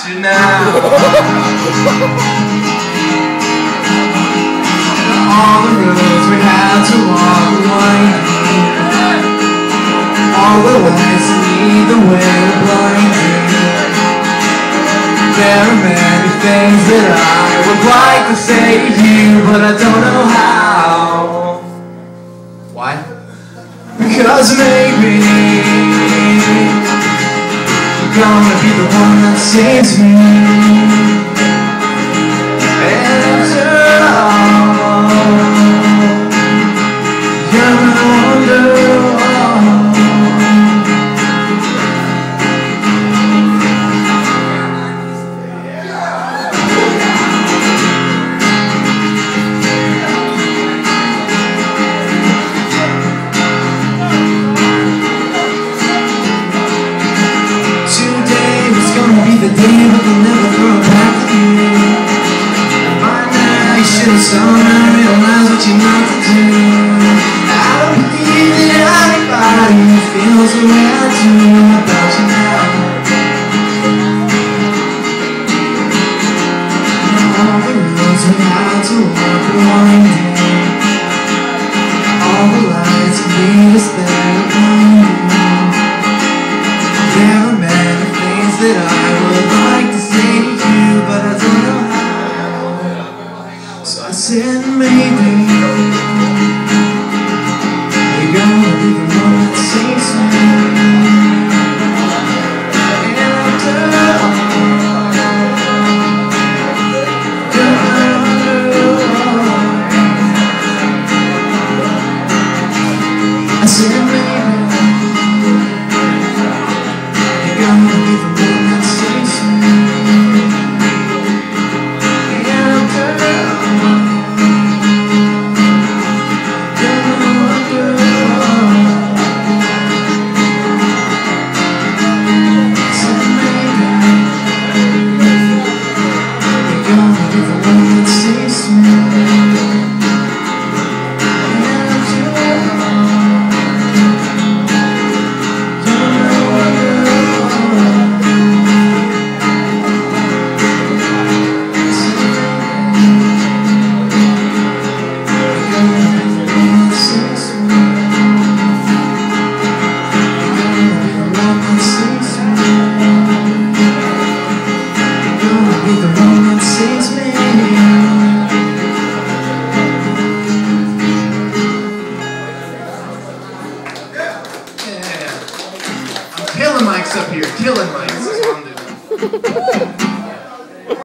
you now. All the roads we had to walk winding, all the lights lead the way blinding. There are many things that I would like to say to you, but I don't know how. Why? Because maybe you're gonna be the one that saves me. And after all, you're my Wonderwall. The day but they'll never throw it back to you. And by now you should have started to realize what you meant to do. I don't believe that anybody feels the way I do about you now. And all the roads we had to walk winding, all the lights lead us there blinding. There are many things that I would like to say to you, but I don't know how. So I said maybe you're gonna be the one that saves me. And after all, I said maybe you're gonna be the one that saves me. Killing mics up here, killing mics. That's what I'm doing.